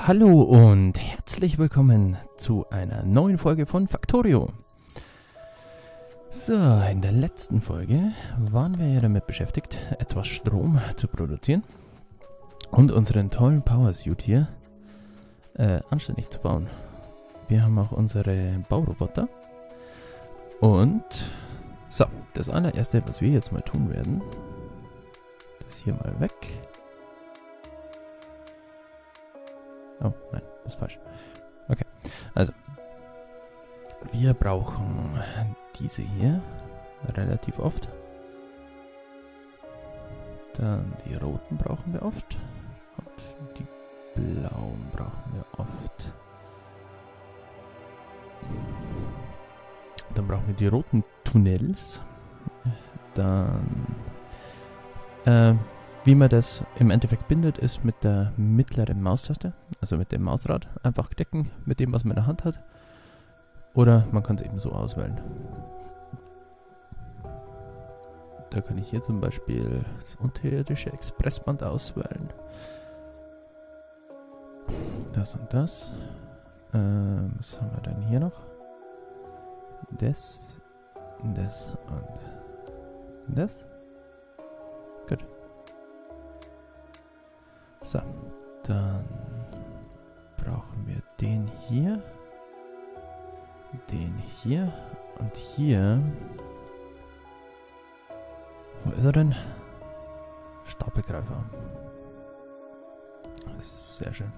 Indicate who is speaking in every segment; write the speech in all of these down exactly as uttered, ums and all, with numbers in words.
Speaker 1: Hallo und herzlich willkommen zu einer neuen Folge von Factorio. So, in der letzten Folge waren wir ja damit beschäftigt, etwas Strom zu produzieren und unseren tollen Powersuit hier äh, anständig zu bauen. Wir haben auch unsere Bauroboter und so, das allererste, was wir jetzt mal tun werden, das hier mal weg. Oh, nein, das ist falsch. Okay, also wir brauchen diese hier relativ oft. Dann die roten brauchen wir oft. Und die blauen brauchen wir oft. Dann brauchen wir die roten Tunnels. Dann äh, wie man das im Endeffekt bindet, ist mit der mittleren Maustaste, also mit dem Mausrad, einfach klicken mit dem, was man in der Hand hat. Oder man kann es eben so auswählen. Da kann ich hier zum Beispiel das unterirdische Expressband auswählen. Das und das. Ähm, was haben wir denn hier noch? Das, das und das. Gut. So, dann brauchen wir den hier, den hier und hier. Wo ist er denn? Stapelgreifer. Sehr schön.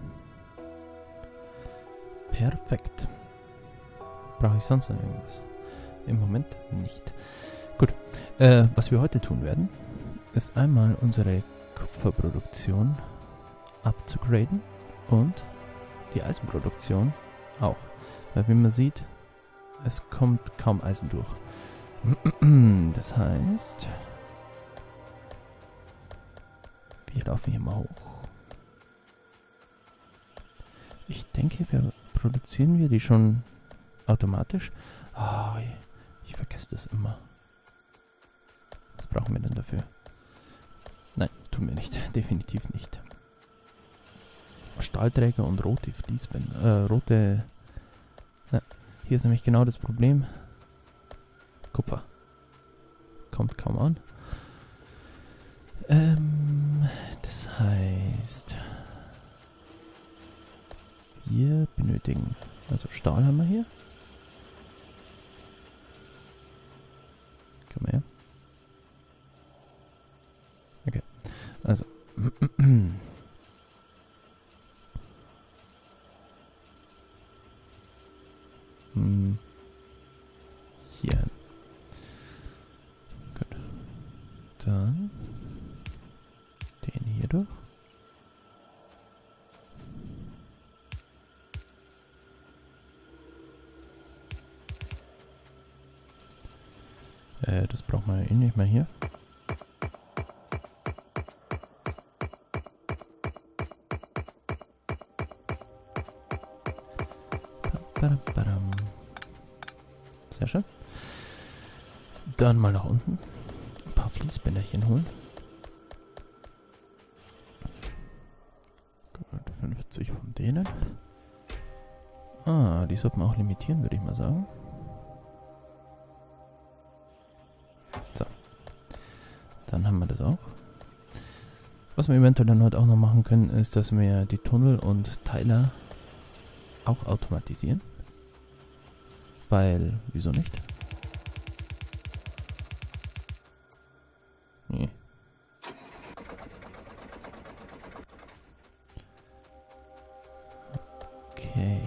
Speaker 1: Perfekt. Brauche ich sonst noch irgendwas? Im Moment nicht. Gut, äh, was wir heute tun werden, ist einmal unsere Kupferproduktion abzugraden und die Eisenproduktion auch. Weil wie man sieht, es kommt kaum Eisen durch. Das heißt, wir laufen hier mal hoch. Ich denke, wir produzieren wir die schon automatisch. Oh, ich vergesse das immer. Was brauchen wir denn dafür? Nein, tun wir nicht. Definitiv nicht. Stahlträger und rote Fließbänder. Äh, rote... Ja, hier ist nämlich genau das Problem. Kupfer. Kommt kaum an. Ähm, das heißt... Wir benötigen... Also Stahl haben wir hier. Komm mal her. Okay. Also... Hier. Gut. Dann den hier durch. Äh, das braucht man eh nicht mehr hier. Sehr schön. Dann mal nach unten. Ein paar Fließbänderchen holen. Gut, fünfzig von denen. Ah, die sollten wir auch limitieren, würde ich mal sagen. So. Dann haben wir das auch. Was wir eventuell dann heute auch noch machen können, ist, dass wir die Tunnel und Teiler auch automatisieren. Weil, wieso nicht? Nee. Okay.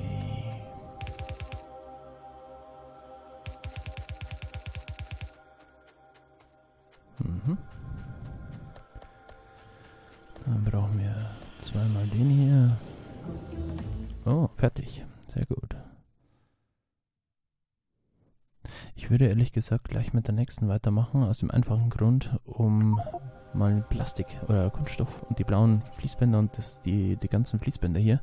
Speaker 1: Mhm. Dann brauchen wir zweimal den hier. Oh, fertig. Sehr gut. Ich würde ehrlich gesagt gleich mit der nächsten weitermachen, aus dem einfachen Grund, um mal Plastik oder Kunststoff und die blauen Fließbänder und das, die, die ganzen Fließbänder hier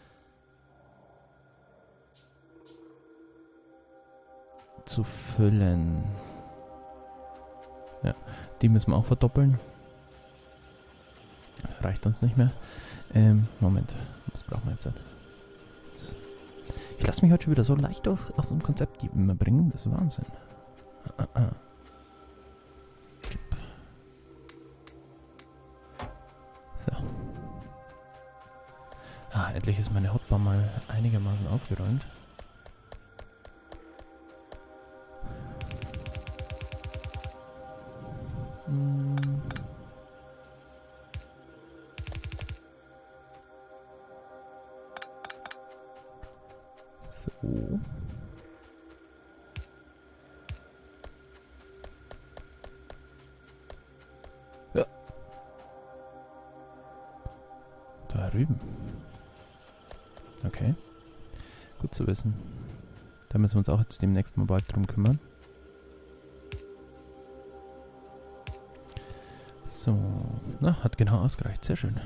Speaker 1: zu füllen. Ja, die müssen wir auch verdoppeln. Reicht uns nicht mehr. Ähm, Moment. Was brauchen wir jetzt? Ich lasse mich heute schon wieder so leicht aus, aus dem Konzept immer bringen. Das ist Wahnsinn. Ah, ah, ah. So. Ah, endlich ist meine Hotbar mal einigermaßen aufgeräumt. Hm. So. Ja. Da drüben. Okay. Gut zu wissen. Da müssen wir uns auch jetzt demnächst mal bald drum kümmern. So. Na, hat genau ausgereicht. Sehr schön.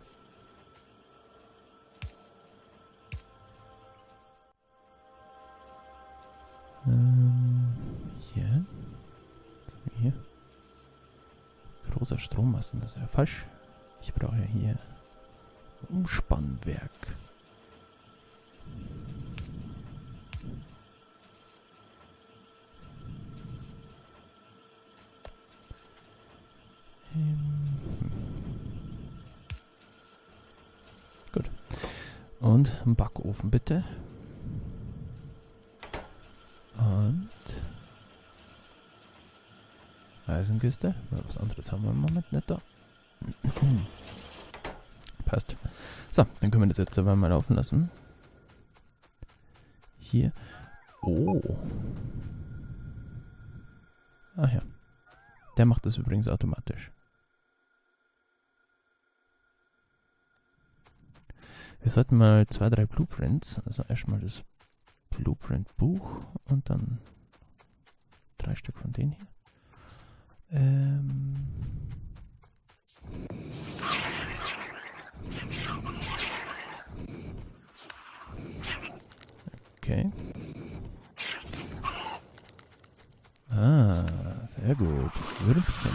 Speaker 1: Ähm, hier. Hier. Großer Strommasten, das ist ja falsch. Ich brauche ja hier Umspannwerk. Ähm, gut. Und ein Backofen bitte. Und Eisenkiste. Was anderes haben wir im Moment nicht da. Passt. So, dann können wir das jetzt aber mal laufen lassen. Hier. Oh. Ach ja. Der macht das übrigens automatisch. Wir sollten mal zwei, drei Blueprints, also erstmal das Blueprint-Buch und dann drei Stück von denen hier. Ähm. Okay. Ah, sehr gut. Würmchen.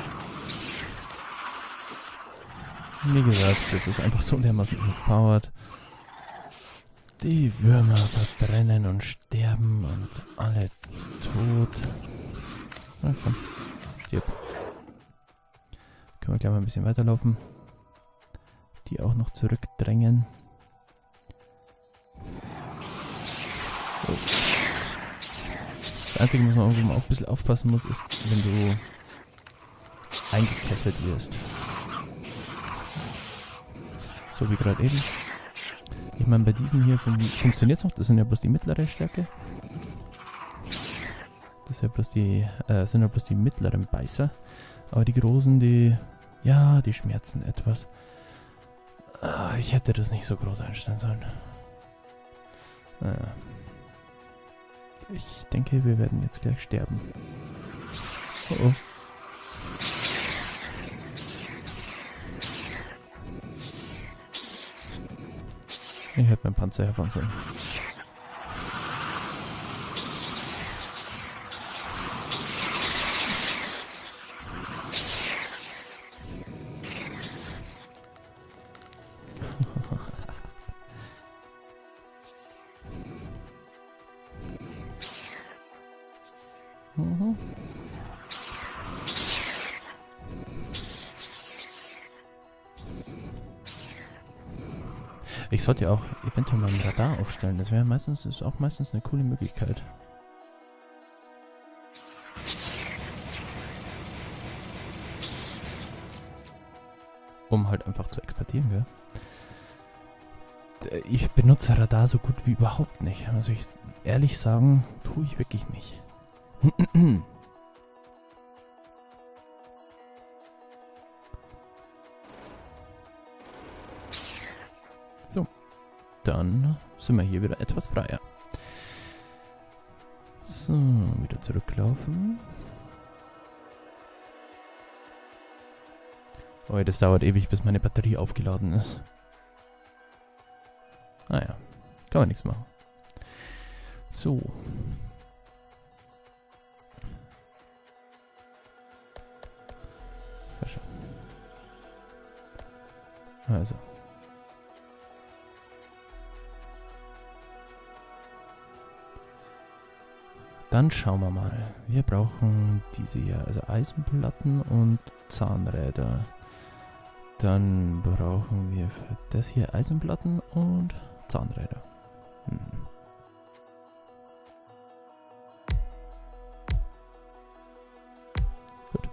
Speaker 1: Wie gesagt, das ist einfach so dermaßen überpowered. Die Würmer verbrennen und sterben und alle tot. Na komm, stirb. Können wir gleich mal ein bisschen weiterlaufen. Die auch noch zurückdrängen. Oh. Das Einzige, wo man auch ein bisschen aufpassen muss, ist, wenn du eingekesselt wirst. So wie gerade eben. Ich meine, bei diesen hier fun funktioniert es noch. Das sind ja bloß die mittlere Stärke. Das sind ja bloß die, äh, sind ja bloß die mittleren Beißer. Aber die großen, die, ja, die schmerzen etwas. Ah, ich hätte das nicht so groß einstellen sollen. Naja. Ich denke, wir werden jetzt gleich sterben. Oh oh. Ich hätte meinen Panzer herfahren sollen. mhm. Ich sollte ja auch eventuell mal ein Radar aufstellen. Das wäre meistens, ist auch meistens eine coole Möglichkeit. Um halt einfach zu exportieren, gell? Ich benutze Radar so gut wie überhaupt nicht. Also ich ehrlich sagen, tue ich wirklich nicht. So. Dann sind wir hier wieder etwas freier. So, wieder zurücklaufen. Oh, das dauert ewig, bis meine Batterie aufgeladen ist. Naja, kann man nichts machen. So. Also, dann schauen wir mal. Wir brauchen diese hier, also Eisenplatten und Zahnräder. Dann brauchen wir für das hier Eisenplatten und Zahnräder. Hm. Gut.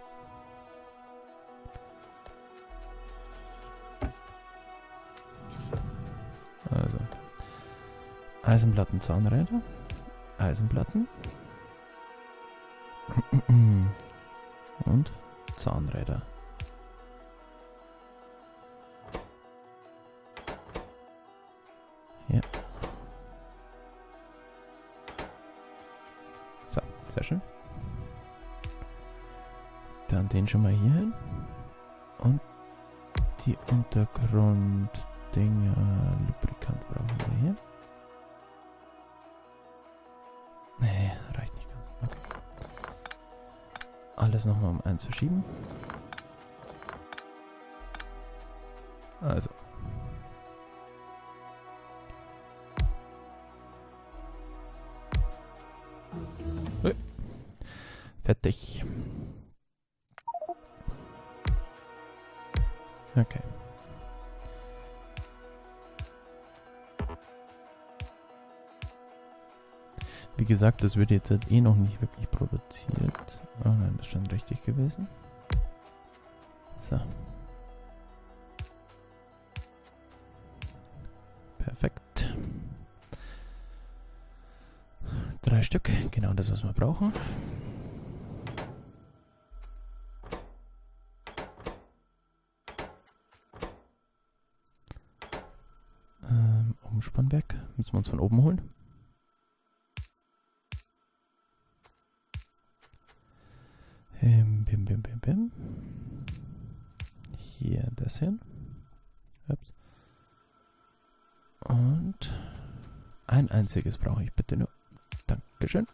Speaker 1: Also Eisenplatten, Zahnräder, Eisenplatten und Zahnräder. Ja. So, sehr schön. Dann den schon mal hier hin. Und die Untergrunddinger, Lubrikant brauchen wir hier. Nee, reicht nicht ganz. Okay. Alles nochmal um eins verschieben. Also. Fertig. Okay. Wie gesagt, das wird jetzt halt eh noch nicht wirklich produziert. Oh nein, das ist schon richtig gewesen. So. Perfekt. Drei Stück, genau das, was wir brauchen. Ähm, Umspannwerk müssen wir uns von oben holen. Ähm, bim, bim, bim, bim. Hier das hin. Ups. Und ein einziges brauche ich bitte nur. Dankeschön.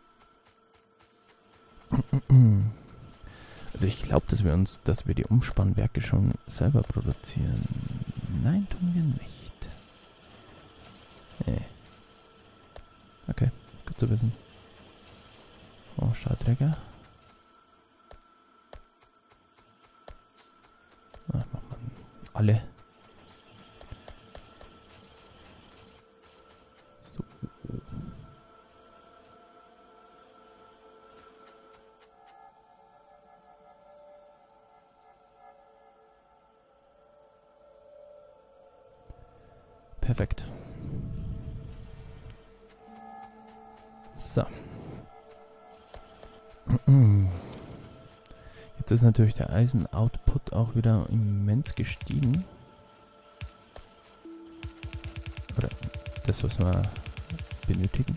Speaker 1: Also ich glaube, dass wir uns, dass wir die Umspannwerke schon selber produzieren. Nein, tun wir nicht. Nee. Okay, gut zu wissen. Oh, Stahlträger. Ach, macht man alle. So. Perfekt. So. Jetzt ist natürlich der Eisen-Output auch wieder immens gestiegen. Oder das, was wir benötigen.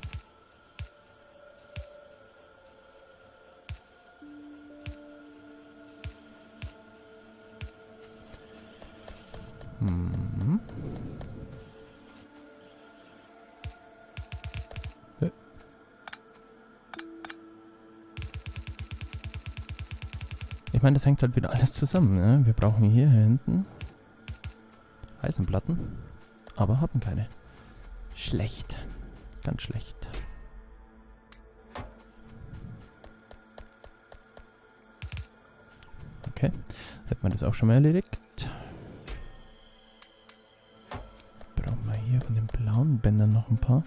Speaker 1: Hm. Ich meine, das hängt halt wieder alles zusammen. Ne? Wir brauchen hier hinten Eisenplatten, aber haben keine. Schlecht. Ganz schlecht. Okay, hat man das auch schon mal erledigt. Brauchen wir hier von den blauen Bändern noch ein paar.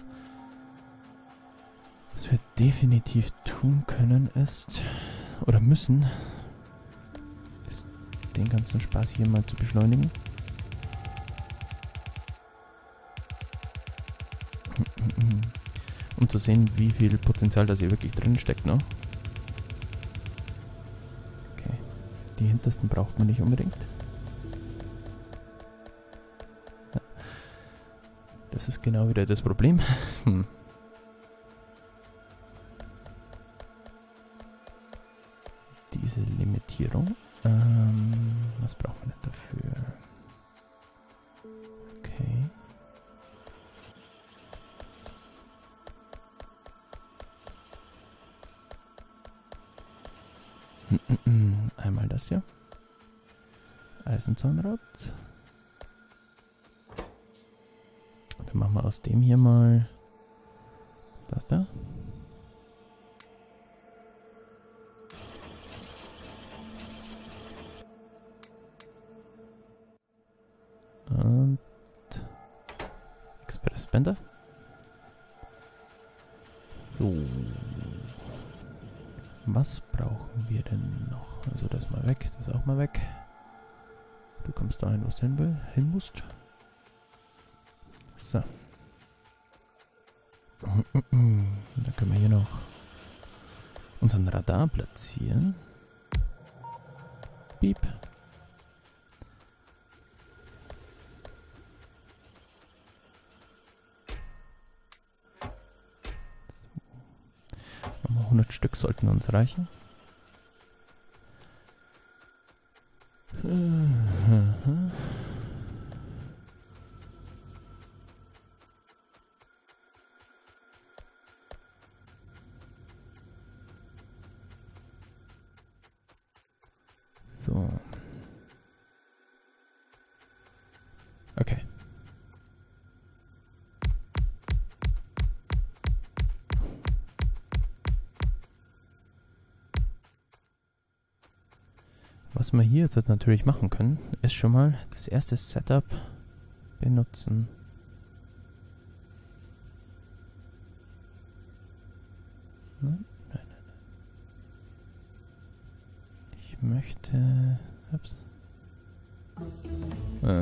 Speaker 1: Was wir definitiv tun können ist, oder müssen, ist den ganzen Spaß hier mal zu beschleunigen. Um zu sehen, wie viel Potenzial da hier wirklich drin steckt, ne? Okay. Die hintersten braucht man nicht unbedingt. Ja. Das ist genau wieder das Problem. Hm. Diese Limitierung. Ähm, was brauchen wir denn dafür? Okay. Einmal das hier. Eisenzahnrad. Dann machen wir aus dem hier mal das da. Fließbänder. So. Was brauchen wir denn noch? Also das mal weg, das auch mal weg. Du kommst dahin, wo du hin, will, hin musst. So. Da können wir hier noch unseren Radar platzieren. Piep. So. hundert Stück sollten uns reichen. So. Okay. Was wir hier jetzt natürlich machen können, ist schon mal das erste Setup benutzen. Nein, nein, nein. Ich möchte... Ups. Äh.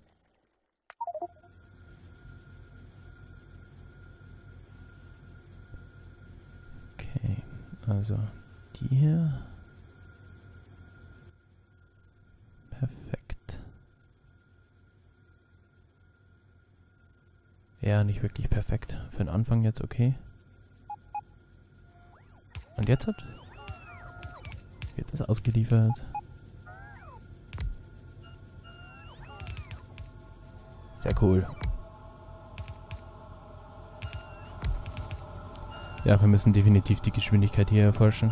Speaker 1: Okay, also die hier... Perfekt. Ja, nicht wirklich perfekt. Für den Anfang jetzt okay. Und jetzt hat wird das ausgeliefert. Sehr cool. Ja, wir müssen definitiv die Geschwindigkeit hier erforschen.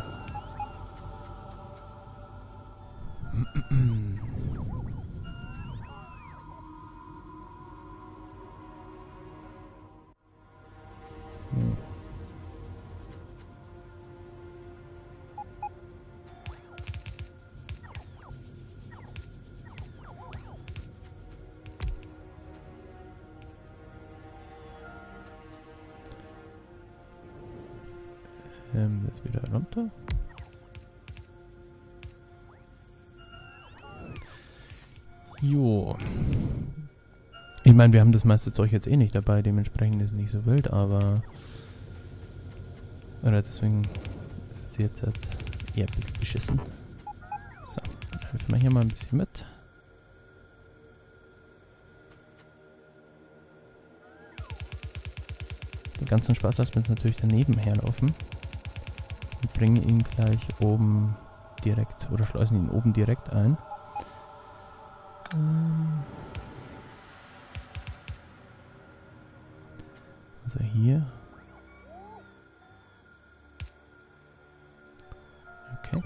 Speaker 1: Hm. Ähm, jetzt wieder runter. Jo. Ich meine, wir haben das meiste Zeug jetzt eh nicht dabei, dementsprechend ist es nicht so wild, aber... Oder deswegen ist es jetzt halt eher ein bisschen beschissen. So, dann helfen wir hier mal ein bisschen mit. Den ganzen Spaß lassen wir jetzt natürlich daneben herlaufen. Und bringen ihn gleich oben direkt, oder schleusen ihn oben direkt ein. Ähm also hier. Okay.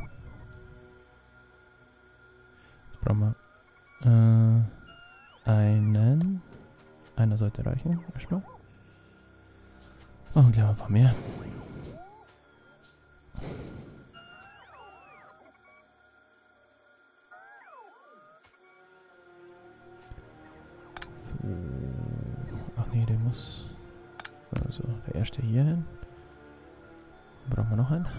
Speaker 1: Jetzt brauchen wir äh, einen. Einer sollte reichen, erstmal. Machen wir gleich mal ein paar mehr. So. Ach nee, der muss... Also, der erste hier hin. Brauchen wir noch einen?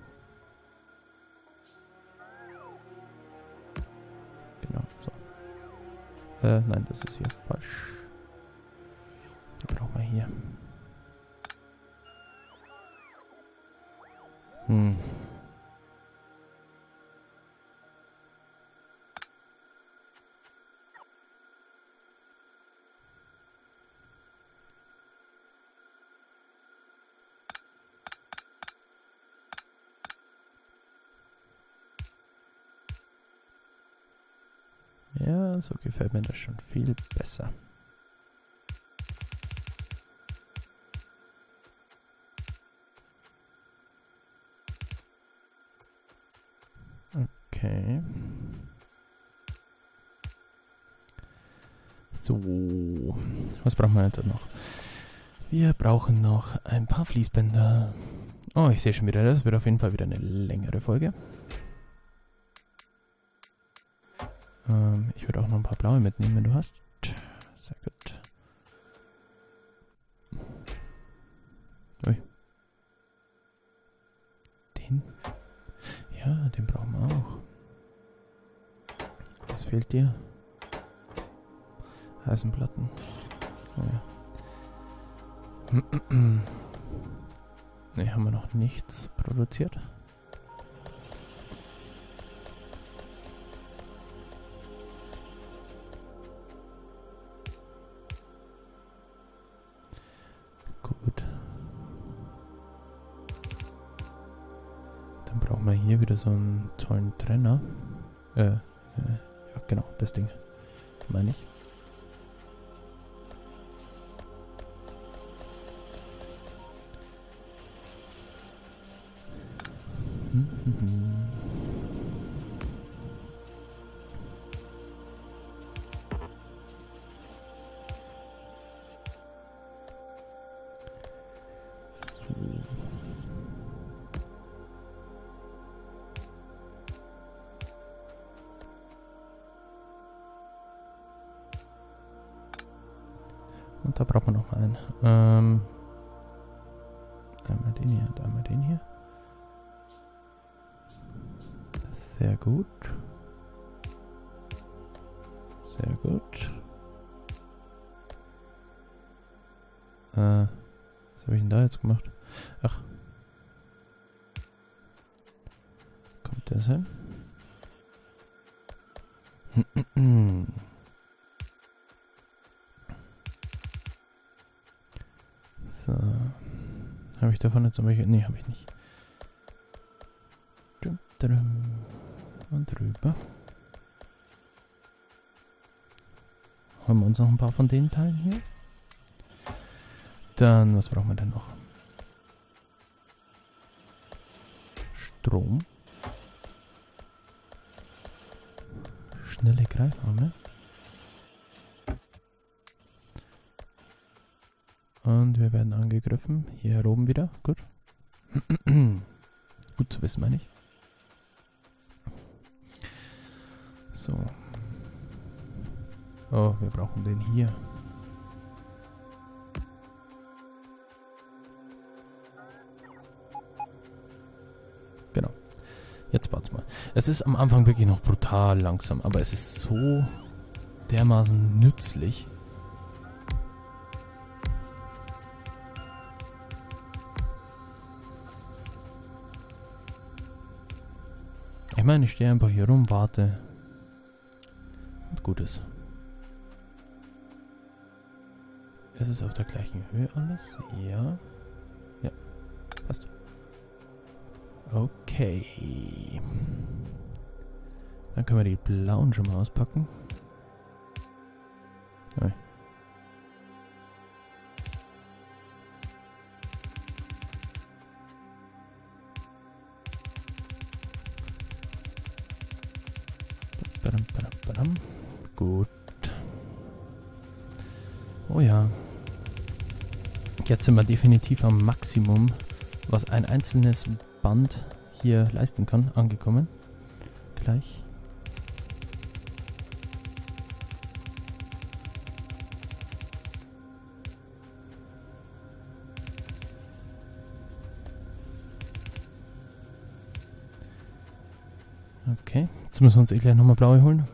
Speaker 1: Genau, so. Äh, nein, das ist hier falsch. Den brauchen wir hier. Hm. Ja, so gefällt mir das schon viel besser. Okay. So. Was brauchen wir jetzt noch? Wir brauchen noch ein paar Fließbänder. Oh, ich sehe schon wieder, das wird auf jeden Fall wieder eine längere Folge. Ähm, ich würde auch noch ein paar blaue mitnehmen, wenn du hast. Sehr gut. den brauchen wir auch. Was fehlt dir? Eisenplatten. Oh ja. Ne, haben wir noch nichts produziert. Gut. Dann brauchen wir hier wieder so einen tollen Trenner. Äh, äh ja genau, das Ding. Meine ich. Und da braucht man noch mal einen. Ähm, einmal den hier und einmal den hier. Sehr gut. Sehr gut. Äh, was habe ich denn da jetzt gemacht? Ach. Kommt das hin? So. Habe ich davon jetzt noch welche? Nee, habe ich nicht. Und rüber. Haben wir uns noch ein paar von den Teilen hier. Dann, was brauchen wir denn noch? Strom. Schnelle Greifarme. Und wir werden angegriffen. Hier oben wieder. Gut. Gut zu wissen, meine ich. So. Oh, wir brauchen den hier. Genau. Jetzt baut's mal. Es ist am Anfang wirklich noch brutal langsam, aber es ist so dermaßen nützlich. Ich meine, ich stehe einfach hier rum, warte. Und gut ist. Ist es auf der gleichen Höhe alles? Ja. Ja. Passt. Okay. Dann können wir die blauen schon mal auspacken. Nein. Badam, badam, badam. Gut. Oh ja. Jetzt sind wir definitiv am Maximum, was ein einzelnes Band hier leisten kann, angekommen. Gleich. Okay, jetzt müssen wir uns eh gleich nochmal blaue holen.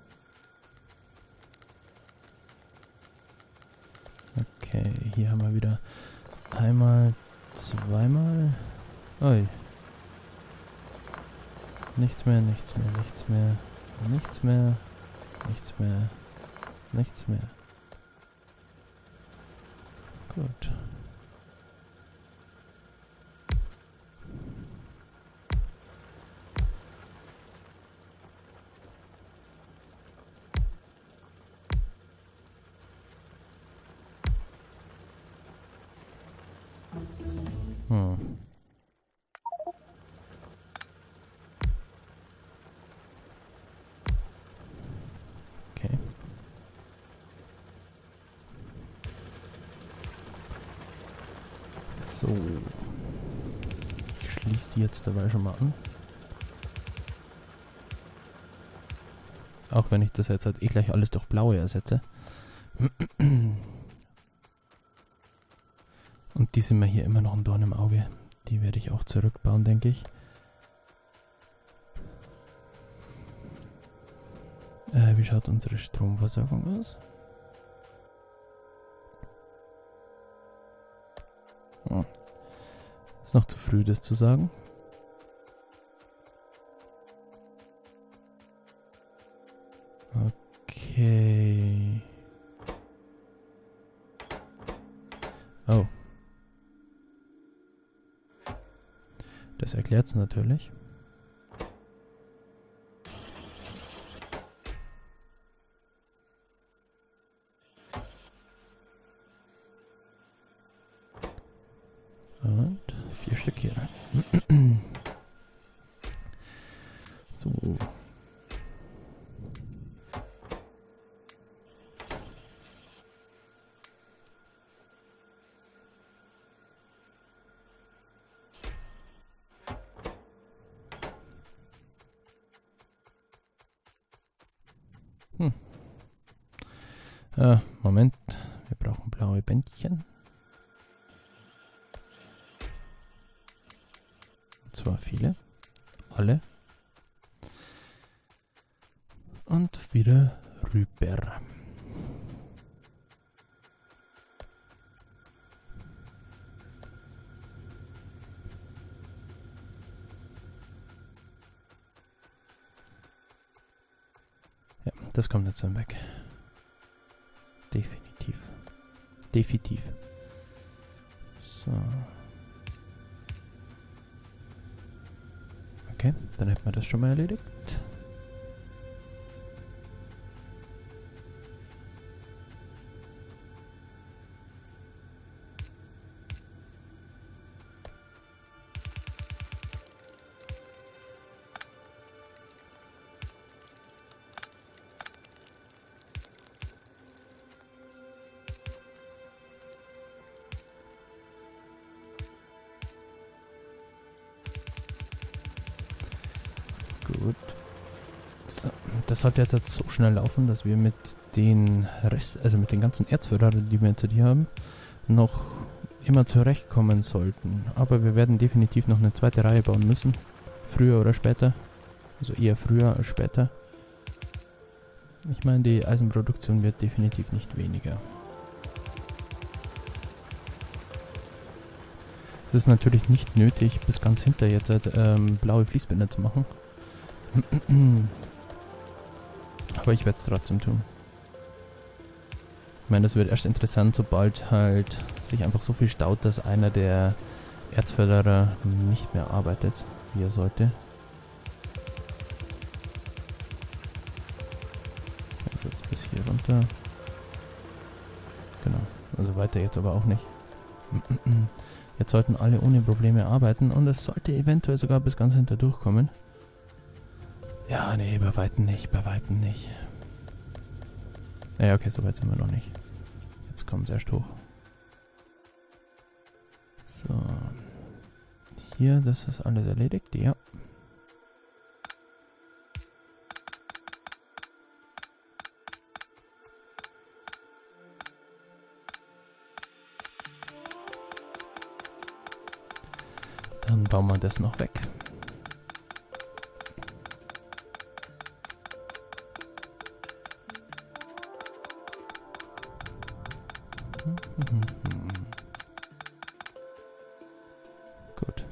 Speaker 1: Okay, hier haben wir wieder einmal, zweimal. Ui. Nichts mehr, nichts mehr, nichts mehr, nichts mehr, nichts mehr, nichts mehr. Gut. Hm. Okay. So. Ich schließe die jetzt dabei schon mal an. Auch wenn ich das jetzt halt eh gleich alles durch blaue ersetze. Und die sind mir hier immer noch ein Dorn im Auge. Die werde ich auch zurückbauen, denke ich. Äh, wie schaut unsere Stromversorgung aus? Hm. Ist noch zu früh, das zu sagen. Okay. Oh. Das erklärt es natürlich. Und vier Stück hier rein. So. Hm. Äh, Moment. Wir brauchen blaue Bändchen. Und zwar viele. Alle. Und wieder rüber. Ja, das kommt jetzt dann weg. Definitiv. Definitiv. So. Okay, dann hätten wir das schon mal erledigt. Gut. So, das sollte jetzt so schnell laufen, dass wir mit den Rest, also mit den ganzen Erzförderern, die wir jetzt hier haben, noch immer zurechtkommen sollten. Aber wir werden definitiv noch eine zweite Reihe bauen müssen. Früher oder später. Also eher früher als später. Ich meine, die Eisenproduktion wird definitiv nicht weniger. Es ist natürlich nicht nötig, bis ganz hinter jetzt ähm, blaue Fließbänder zu machen. Aber ich werde es trotzdem tun. Ich meine, das wird erst interessant, sobald halt sich einfach so viel staut, dass einer der Erzförderer nicht mehr arbeitet, wie er sollte. Also jetzt bis hier runter. Genau, also weiter jetzt aber auch nicht. Jetzt sollten alle ohne Probleme arbeiten und es sollte eventuell sogar bis ganz hinter durchkommen. Ja, nee, bei Weitem nicht, bei Weitem nicht. Ja, okay, so weit sind wir noch nicht. Jetzt kommen sie erst hoch. So. Hier, das ist alles erledigt, ja. Dann bauen wir das noch weg. Gut.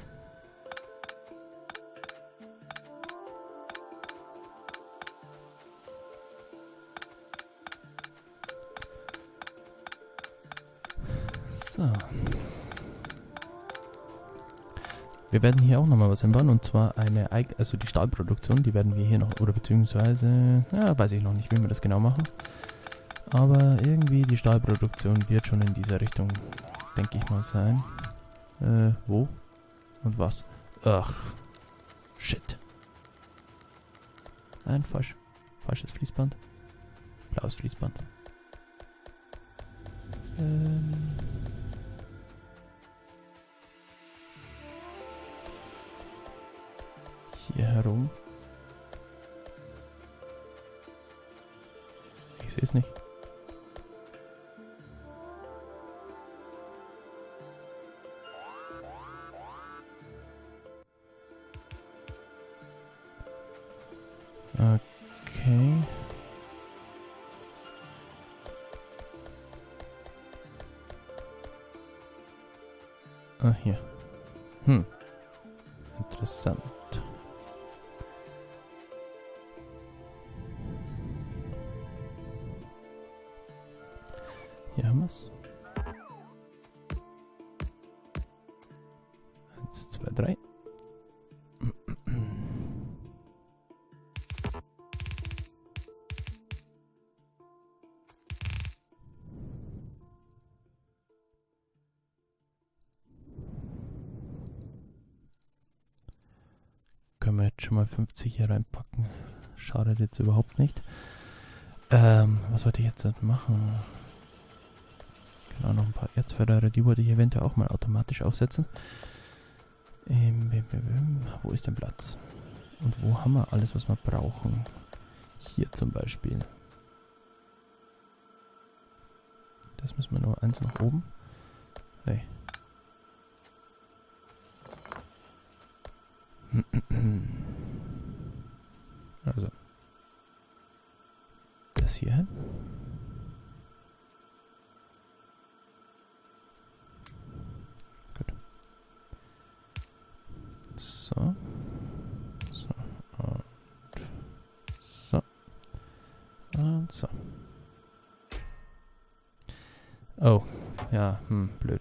Speaker 1: So. Wir werden hier auch nochmal was einbauen, und zwar eine, Eig also die Stahlproduktion, die werden wir hier noch, oder beziehungsweise, ja, weiß ich noch nicht, wie wir das genau machen. Aber irgendwie die Stahlproduktion wird schon in dieser Richtung, denke ich mal, sein. Äh, wo? Und was? Ach, shit. Nein, falsch. Falsches Fließband. Blaues Fließband. Ähm... Hier herum. Ich sehe es nicht. Okay. Ah, hier. Hm. Interessant. Hier haben wir es. Eins, zwei, drei. Können wir jetzt schon mal fünfzig hier reinpacken. Schadet jetzt überhaupt nicht. Ähm, was wollte ich jetzt machen? Genau, noch ein paar Erzförderer, die wollte ich eventuell auch mal automatisch aufsetzen. Ähm, wo ist denn Platz? Und wo haben wir alles, was wir brauchen? Hier zum Beispiel. Das müssen wir nur eins nach oben. Hey. Also. Das hier hin. Gut. So. So. Und so. Und so. Oh. Ja, hm, blöd.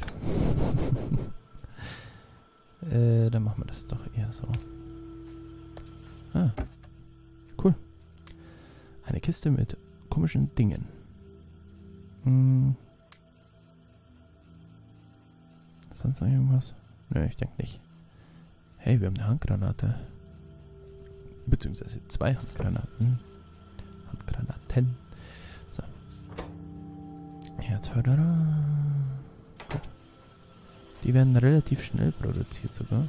Speaker 1: äh, dann machen wir das doch eher so. Ah. Cool. Eine Kiste mit komischen Dingen. Hm. Sonst noch irgendwas? Nö, ich denke nicht. Hey, wir haben eine Handgranate. Beziehungsweise zwei Handgranaten. Handgranaten. So. Herzförderer. Gut. Die werden relativ schnell produziert sogar.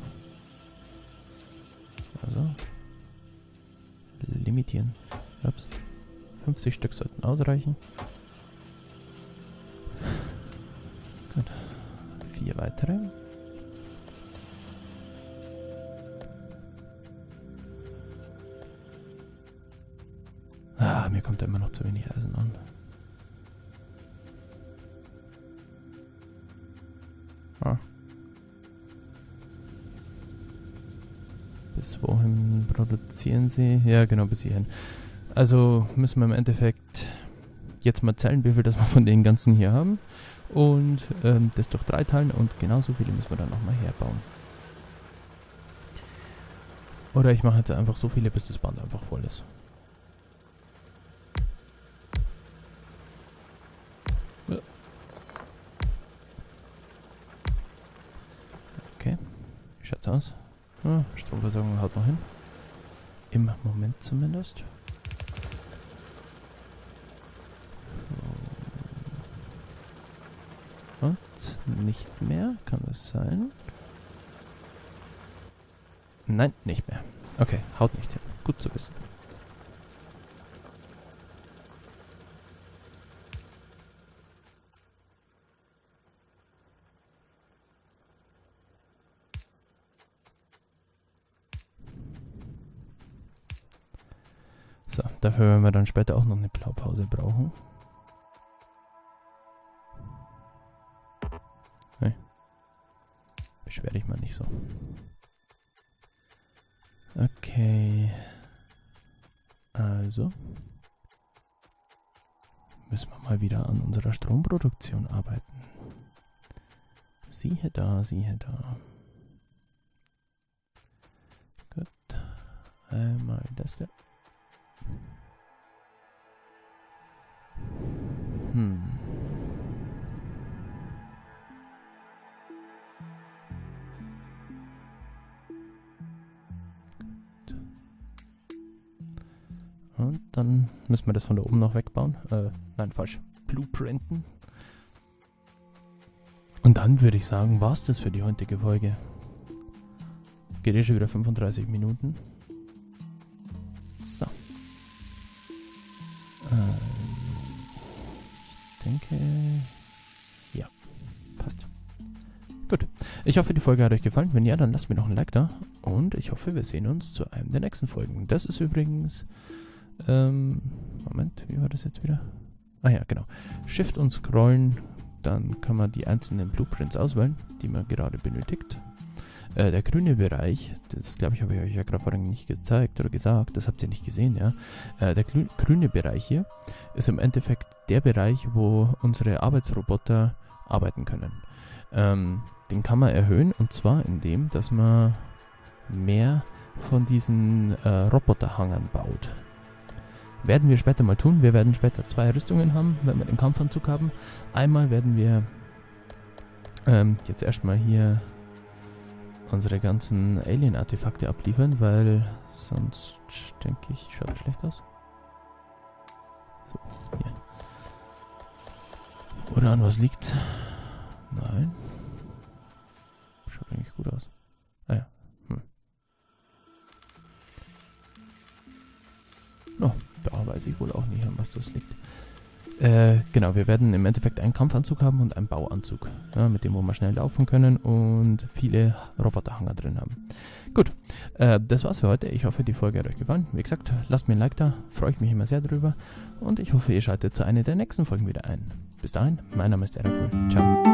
Speaker 1: Also. Limitieren. Ups. fünfzig Stück sollten ausreichen. Gut. Vier weitere. Ah, mir kommt da immer noch zu wenig Eisen an. Ah. Bis wohin produzieren sie? Ja, genau, bis hierhin. Also müssen wir im Endeffekt jetzt mal zählen, wie viel das wir von den ganzen hier haben. Und ähm, das durch drei teilen und genauso viele müssen wir dann nochmal herbauen. Oder ich mache jetzt einfach so viele, bis das Band einfach voll ist. Ja. Okay, wie schaut's aus? Ah, Stromversorgung haut noch hin. Im Moment zumindest. Und nicht mehr, kann es sein? Nein, nicht mehr. Okay, haut nicht hin. Gut zu wissen. So, dafür werden wir dann später auch noch eine Blaupause brauchen. Hey. Beschwer dich mal nicht so. Okay. Also. Müssen wir mal wieder an unserer Stromproduktion arbeiten. Siehe da, siehe da. Gut. Einmal das da. Hm. Und dann müssen wir das von da oben noch wegbauen. Äh, nein, falsch. Blueprinten. Und dann würde ich sagen, war es das für die heutige Folge. Geht eh schon wieder fünfunddreißig Minuten. So. Äh, ich denke... Ja, passt. Gut. Ich hoffe, die Folge hat euch gefallen. Wenn ja, dann lasst mir noch ein Like da. Und ich hoffe, wir sehen uns zu einem der nächsten Folgen. Das ist übrigens... Ähm, Moment, wie war das jetzt wieder? Ah ja, genau. Shift und Scrollen dann kann man die einzelnen Blueprints auswählen, die man gerade benötigt. Äh, der grüne Bereich, das glaube ich, habe ich euch ja gerade vorhin nicht gezeigt oder gesagt, das habt ihr nicht gesehen, ja. Äh, der grüne Bereich hier ist im Endeffekt der Bereich, wo unsere Arbeitsroboter arbeiten können. Ähm, den kann man erhöhen, und zwar indem, dass man mehr von diesen äh, Roboterhangern baut. Werden wir später mal tun. Wir werden später zwei Rüstungen haben, wenn wir den Kampfanzug haben. Einmal werden wir ähm, jetzt erstmal hier unsere ganzen Alien-Artefakte abliefern, weil sonst, denke ich, schaut das schlecht aus. So, hier. Oder an was liegt's? Nein. Schaut eigentlich gut aus. Ah ja. Hm. No, da weiß ich wohl auch nicht, an was das liegt. Äh, genau, wir werden im Endeffekt einen Kampfanzug haben und einen Bauanzug, ja, mit dem wo wir schnell laufen können und viele Roboterhanger drin haben. Gut, äh, das war's für heute. Ich hoffe, die Folge hat euch gefallen. Wie gesagt, lasst mir ein Like da, freue ich mich immer sehr drüber, und ich hoffe, ihr schaltet zu einer der nächsten Folgen wieder ein. Bis dahin, mein Name ist Erakul. Ciao.